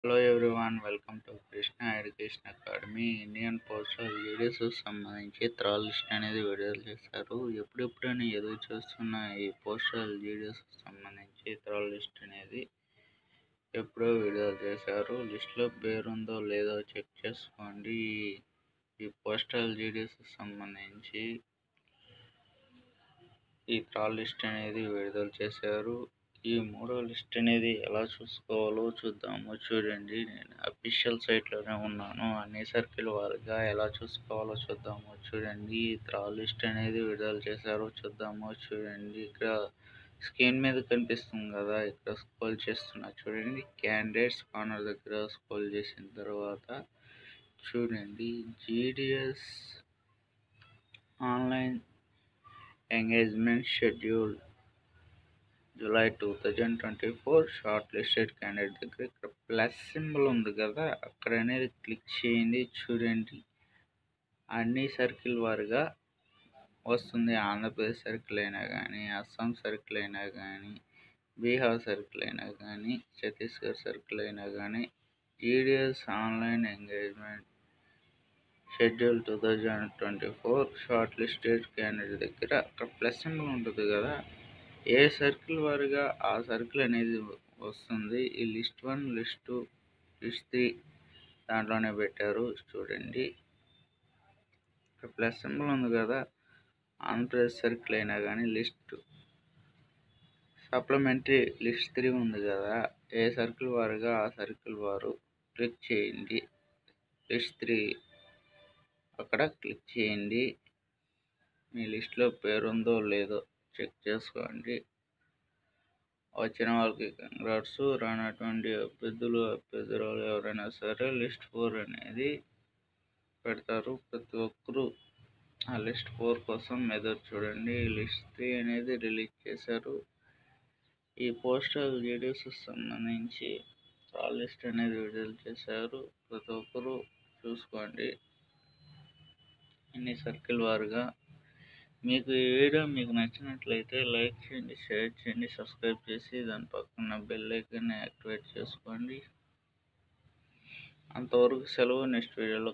Hello everyone, welcome to Krishna Education Academy. Indian postal GDS సంబంధించి త్రాల్ list అనేది విడుదల చేశారు. ఎప్పుడెప్పుడని ఎదురు చూస్తున్న ఈ పోస్టల్ జీడీఎస్ సంబంధించి త్రాల్ లిస్ట్ అనేది ఎప్పుడో విడుదల చేశారు. లిస్ట్లో పేరుందో లేదో చెక్ చేసుకోండి. ఈ పోస్టల్ జీడీఎస్ సంబంధించి ఈ త్రాల్ లిస్ట్ అనేది విడుదల చేశారు. ఈ మూడో లిస్ట్ అనేది ఎలా చూసుకోవాలో చూద్దాము. చూడండి, నేను అఫీషియల్ సైట్లోనే ఉన్నాను. అన్ని సర్కిల్ వారిగా ఎలా చూసుకోవాలో చూద్దాము. చూడండి, ఈ త్రాల్ లిస్ట్ అనేది విడుదల చేశారు. చూద్దాము. చూడండి, ఇక్కడ స్క్రీన్ మీద కనిపిస్తుంది కదా, ఇక్కడ స్క్రోల్ చేస్తున్నా. చూడండి, క్యాండిడేట్స్ కార్నర్ దగ్గర స్క్రోల్ చేసిన తర్వాత చూడండి, GDS online engagement schedule July 2024 short listed candidate దగ్గర ఇక్కడ ప్లస్ సింబల్ ఉంది కదా, అక్కడ అనేది క్లిక్ చేయండి. చూడండి, అన్ని సర్కిల్ వారుగా వస్తుంది. ఆంధ్రప్రదేశ్ సర్కిల్ అయినా కానీ, అస్సాం సర్కిల్ అయినా కానీ, బీహార్ సర్కిల్ అయినా కానీ, ఛత్తీస్గఢ్ సర్కిల్ అయినా కానీ, GDS online engagement schedule 2024 short listed candidate దగ్గర అక్కడ ప్లస్ సింబల్ ఉంటుంది కదా, ఏ సర్కిల్ వారిగా ఆ సర్కిల్ అనేది వస్తుంది. ఈ లిస్ట్ 1, లిస్ట్ 2, లిస్ట్ 3 దాంట్లోనే పెట్టారు. చూడండి, ఇక్కడ ప్లస్ సింబల్ ఉంది కదా, ఆంధ్రప్రదేశ్ సర్కిల్ అయినా కానీ, లిస్ట్ సప్లిమెంటరీ లిస్ట్ 3 ఉంది కదా, ఏ సర్కిల్ వారిగా ఆ సర్కిల్ వారు క్లిక్ చేయండి. లిస్ట్ 3 అక్కడ క్లిక్ చేయండి. మీ లిస్ట్లో పేరుందో లేదో చెక్ చేసుకోండి. వచ్చిన వాళ్ళకి కంగ్రాట్స్. రానటువంటి అభ్యర్థురాలు ఎవరైనా సరే లిస్ట్ 4 అనేది పెడతారు. ప్రతి ఒక్కరూ ఆ లిస్ట్ 4 కోసం ఎదురు చూడండి. లిస్ట్ 3 అనేది రిలీజ్ చేశారు. ఈ పోస్టల్ జీడీఎస్ సంబంధించి ఆ లిస్ట్ అనేది విడుదల చేశారు. ప్రతి ఒక్కరూ చూసుకోండి అన్ని సర్కిల్ వారుగా. మీకు ఈ వీడియో మీకు నచ్చినట్లయితే లైక్ చేయండి, షేర్ చేయండి, సబ్స్క్రైబ్ చేసి దాని పక్కన బెల్ ఐకాన్ని యాక్టివేట్ చేసుకోండి. అంతవరకు సెలవు. నెక్స్ట్ వీడియోలో